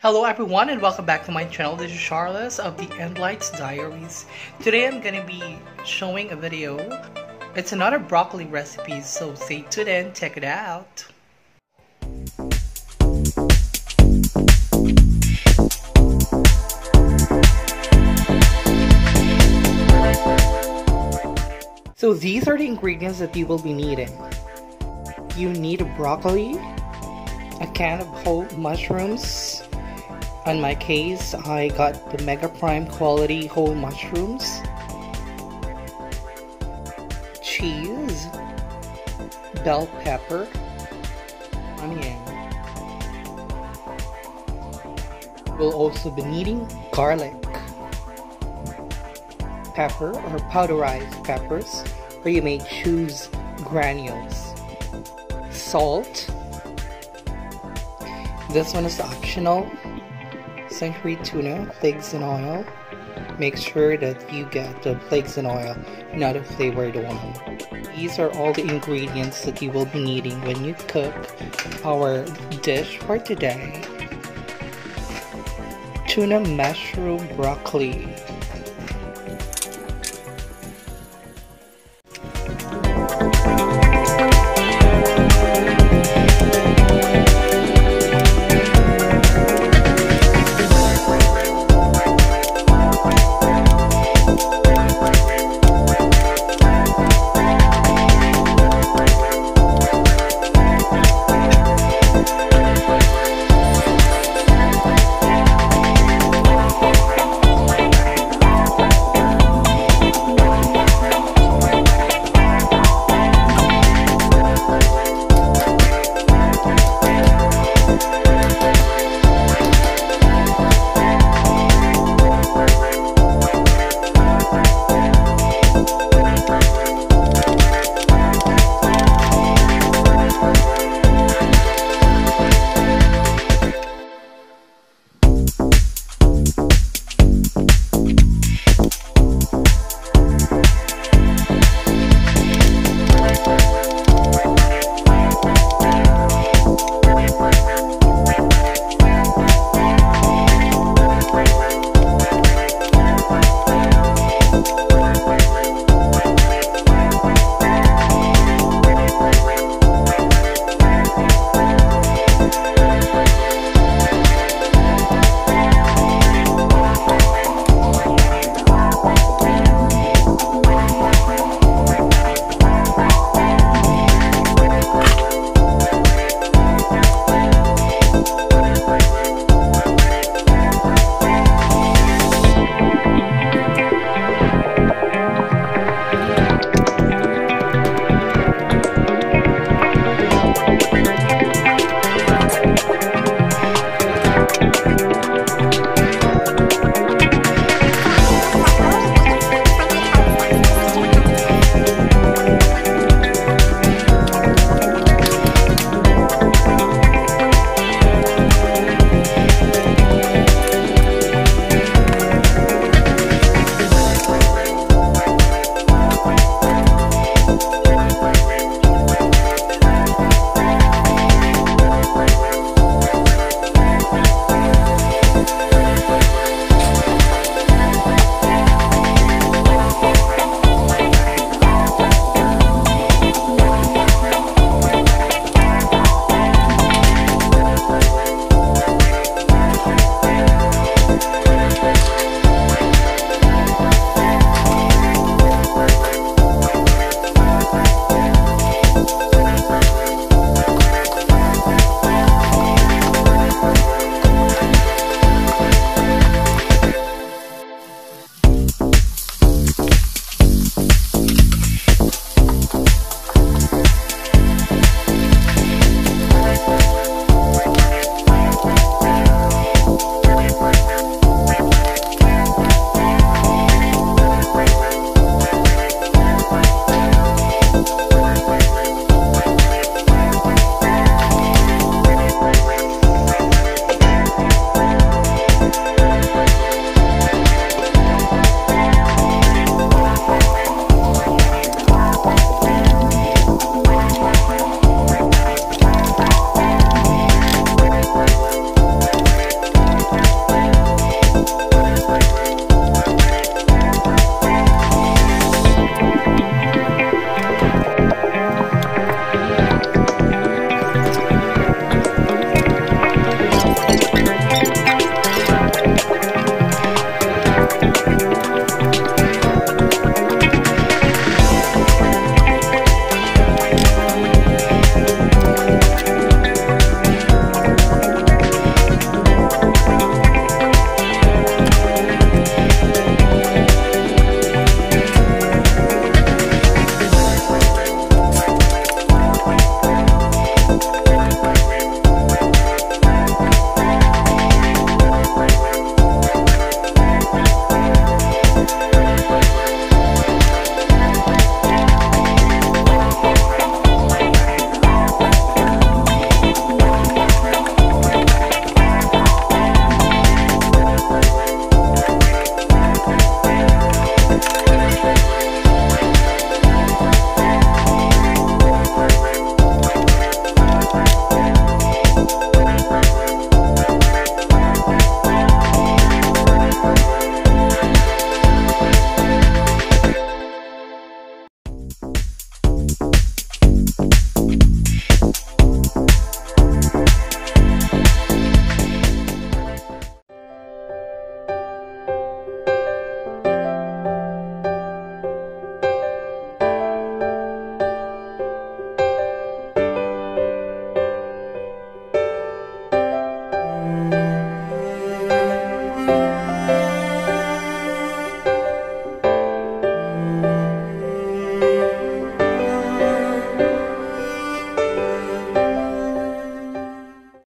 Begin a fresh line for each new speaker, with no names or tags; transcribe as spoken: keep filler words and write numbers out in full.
Hello everyone and welcome back to my channel. This is Charles of the Endlights Diaries. Today I'm gonna be showing a video. It's another broccoli recipe, so stay tuned and check it out. So these are the ingredients that you will be needing. You need a broccoli, a can of whole mushrooms. In my case, I got the Mega Prime quality whole mushrooms, cheese, bell pepper, onion. We'll also be needing garlic, pepper or powderized peppers, or you may choose granules, salt. This one is optional. Century tuna, flakes and oil. Make sure that you get the flakes and oil, not a flavored one. These are all the ingredients that you will be needing when you cook our dish for today. Tuna mushroom broccoli.